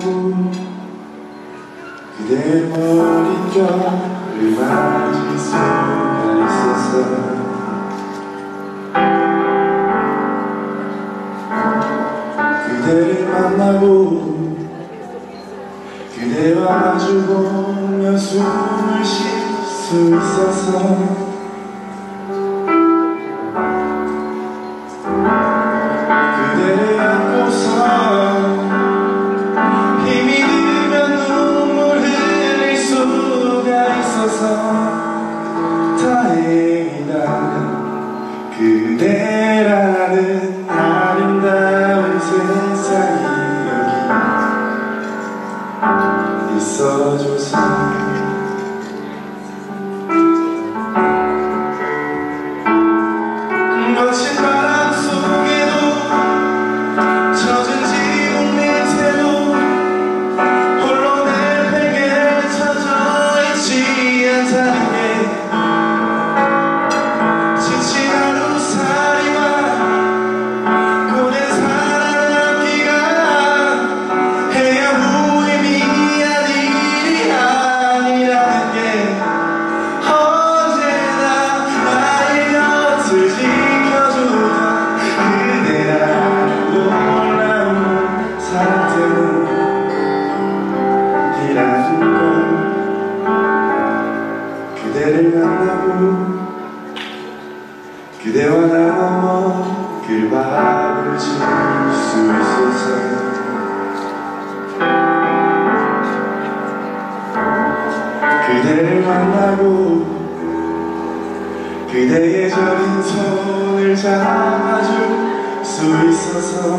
만나고 그대의 머릿결을 만질 수가 있었어. 그대를 만나고 그대와 마주보며 숨을 쉴 수 있어서 그대를 안고서 힘이 들면 눈물 흘릴 수가 있어서 다행이다. 그대라는 아름다운 세상이 여기 있어줘서 거친 바람 속에도 젖은 지붕 밑에도 홀로 내 베개에 젖어 있지 않다는 게 지친 하루살이와 고된 사랑하기가 해야 무의미한 일이 아니라는 게 언제나 나의 곁을 지켜주던 그대라는 놀라운 사랑 때문이라는 걸. 그대를 만나고 그대와 나 넘어 길밥을 지을 수 있어서 그대를 만나고 그대의 저린 손을 잡아줄 수 있어서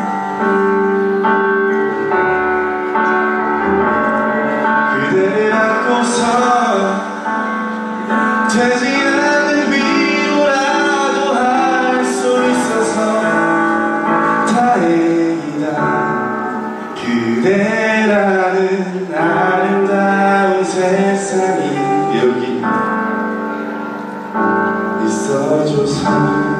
그대를 안고서 되지 않는 위로라도 할 수 있어서 다행이다. 그대라는 아름다운 세상이 여기 있어줘서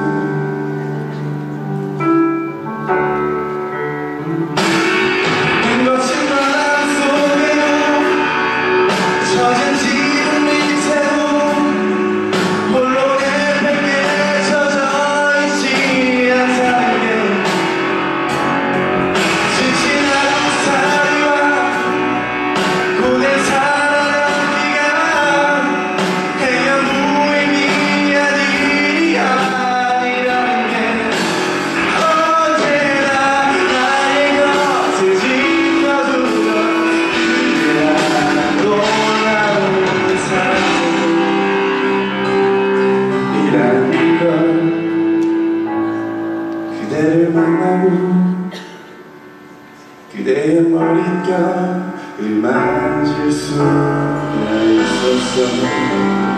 거친 바람 속에도 젖은 지붕 밑에도 홀로 내 베개에 젖어 있지 않다는 게 지친 하루살이와 고된 사랑하기가 해야 무의미한 일이 아니라는 게 언제나 나의 곁을 지켜주던 그대라는 놀라운 사랑이라는 걸. 그대를 만나고 그대의 머릿결을 만질 수가 있었어.